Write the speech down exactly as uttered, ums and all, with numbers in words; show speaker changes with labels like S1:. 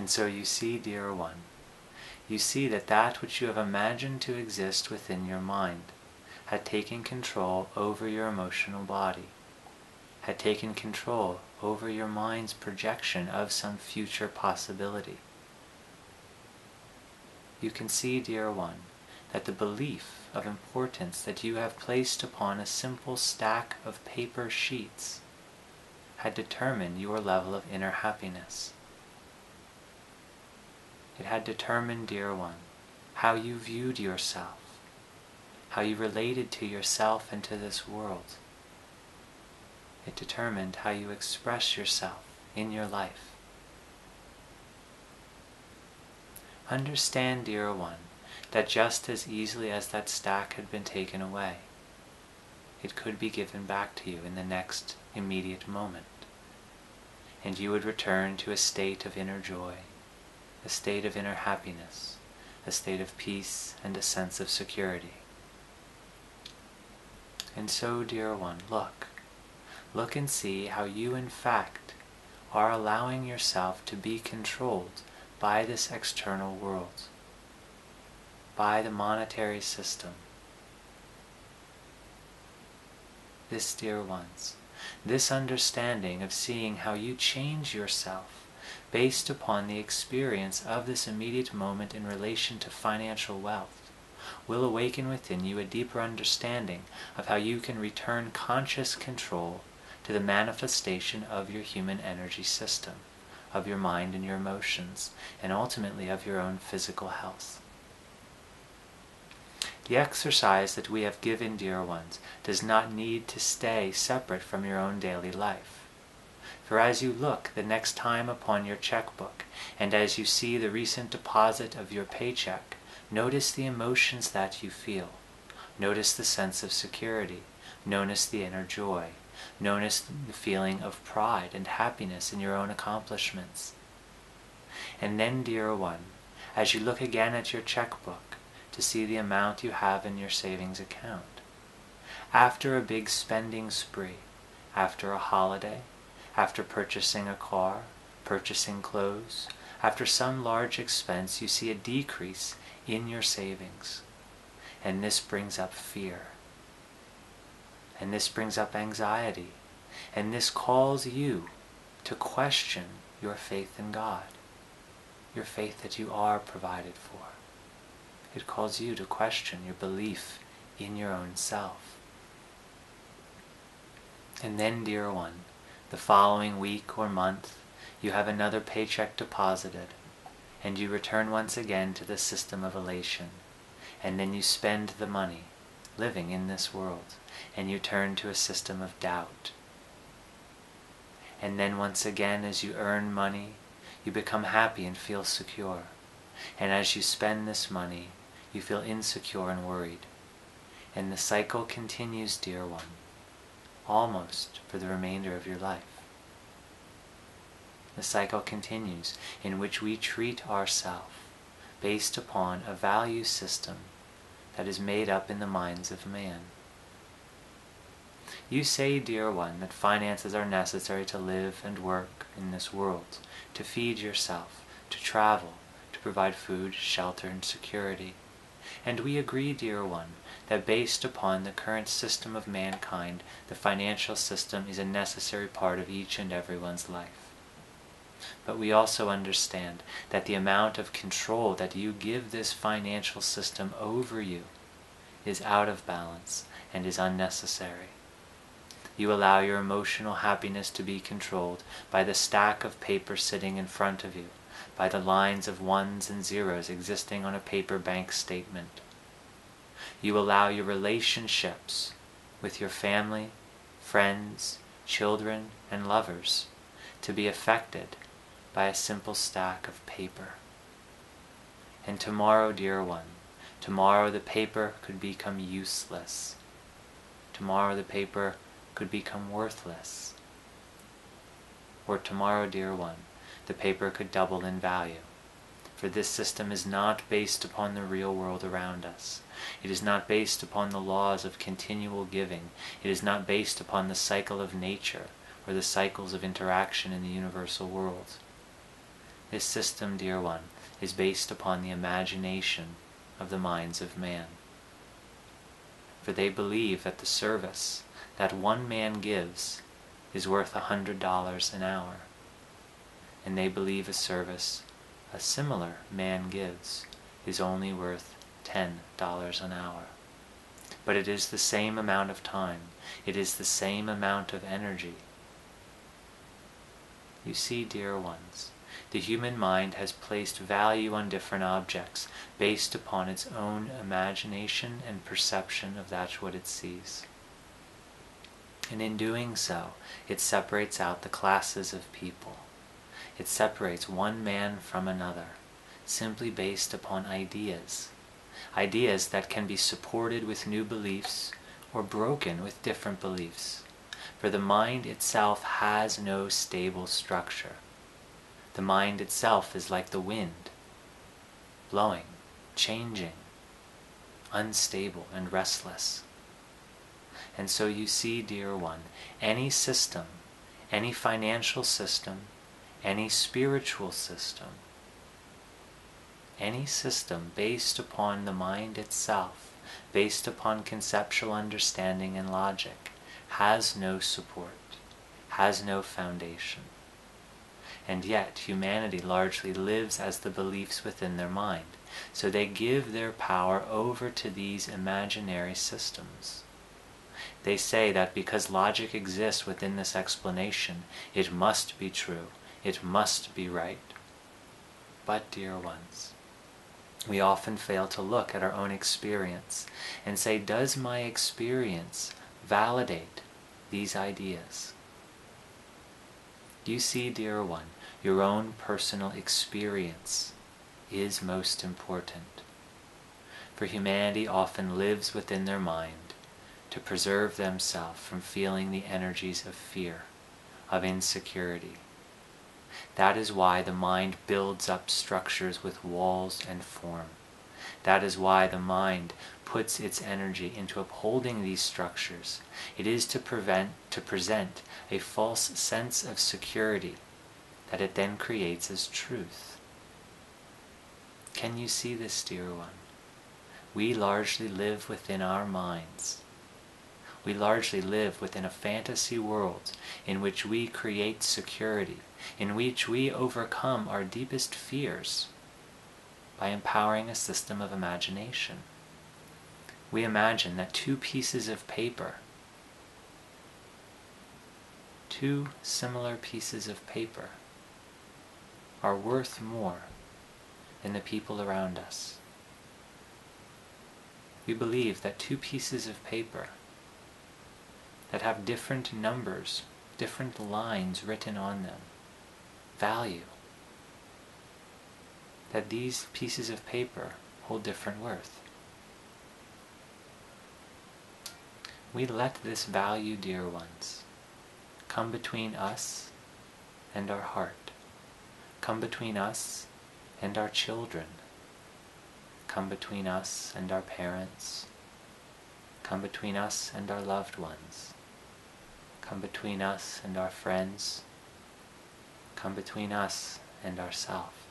S1: And so you see, dear one, you see that that which you have imagined to exist within your mind had taken control over your emotional body, had taken control over your mind's projection of some future possibility. You can see, dear one, that the belief of importance that you have placed upon a simple stack of paper sheets had determined your level of inner happiness. It had determined, dear one, how you viewed yourself, how you related to yourself and to this world. It determined how you express yourself in your life. Understand, dear one, that just as easily as that stack had been taken away, it could be given back to you in the next immediate moment, and you would return to a state of inner joy, a state of inner happiness, a state of peace and a sense of security. And so, dear one, look, look and see how you in fact are allowing yourself to be controlled by this external world, by the monetary system. This, dear ones, this understanding of seeing how you change yourself based upon the experience of this immediate moment in relation to financial wealth will awaken within you a deeper understanding of how you can return conscious control to the manifestation of your human energy system, of your mind and your emotions, and ultimately of your own physical health. The exercise that we have given, dear ones, does not need to stay separate from your own daily life. For as you look the next time upon your checkbook, and as you see the recent deposit of your paycheck, notice the emotions that you feel. Notice the sense of security. Notice the inner joy. Notice the feeling of pride and happiness in your own accomplishments. And then, dear one, as you look again at your checkbook to see the amount you have in your savings account, after a big spending spree, after a holiday, after purchasing a car, purchasing clothes, after some large expense, you see a decrease in your savings. And this brings up fear. And this brings up anxiety. And this calls you to question your faith in God, your faith that you are provided for. It calls you to question your belief in your own self. And then, dear one, the following week or month, you have another paycheck deposited, and you return once again to the system of elation, and then you spend the money living in this world, and you turn to a system of doubt. And then once again, as you earn money, you become happy and feel secure, and as you spend this money, you feel insecure and worried. And the cycle continues, dear one, almost for the remainder of your life. The cycle continues in which we treat ourselves based upon a value system that is made up in the minds of man. You say, dear one, that finances are necessary to live and work in this world, to feed yourself, to travel, to provide food, shelter, and security. And we agree, dear one, that based upon the current system of mankind, the financial system is a necessary part of each and everyone's life. But we also understand that the amount of control that you give this financial system over you is out of balance and is unnecessary. You allow your emotional happiness to be controlled by the stack of paper sitting in front of you, by the lines of ones and zeros existing on a paper bank statement. You allow your relationships with your family, friends, children, and lovers to be affected by a simple stack of paper. And tomorrow, dear one, tomorrow the paper could become useless. Tomorrow the paper could become worthless. Or tomorrow, dear one, the paper could double in value. For this system is not based upon the real world around us. It is not based upon the laws of continual giving. It is not based upon the cycle of nature or the cycles of interaction in the universal world. This system, dear one, is based upon the imagination of the minds of man. For they believe that the service that one man gives is worth a hundred dollars an hour. And they believe a service a similar man gives is only worth ten dollars an hour. But it is the same amount of time. It is the same amount of energy. You see, dear ones, the human mind has placed value on different objects based upon its own imagination and perception of that what it sees. And in doing so, it separates out the classes of people. It separates one man from another, simply based upon ideas. Ideas that can be supported with new beliefs or broken with different beliefs. For the mind itself has no stable structure. The mind itself is like the wind, blowing, changing, unstable and restless. And so you see, dear one, any system, any financial system, any spiritual system, any system based upon the mind itself, based upon conceptual understanding and logic, has no support, has no foundation. And yet humanity largely lives as the beliefs within their mind, so they give their power over to these imaginary systems. They say that because logic exists within this explanation, it must be true, it must be right. But, dear ones, we often fail to look at our own experience and say, does my experience validate these ideas? You see, dear one, your own personal experience is most important. For humanity often lives within their mind to preserve themselves from feeling the energies of fear, of insecurity. That is why the mind builds up structures with walls and form. That is why the mind puts its energy into upholding these structures. It is to prevent, to present a false sense of security that it then creates as truth. Can you see this, dear one? We largely live within our minds. We largely live within a fantasy world in which we create security, in which we overcome our deepest fears by empowering a system of imagination. We imagine that two pieces of paper, two similar pieces of paper, are worth more than the people around us. We believe that two pieces of paper that have different numbers, different lines written on them, value, that these pieces of paper hold different worth. We let this value, dear ones, come between us and our heart, come between us and our children, come between us and our parents, come between us and our loved ones, come between us and our friends, come between us and ourselves.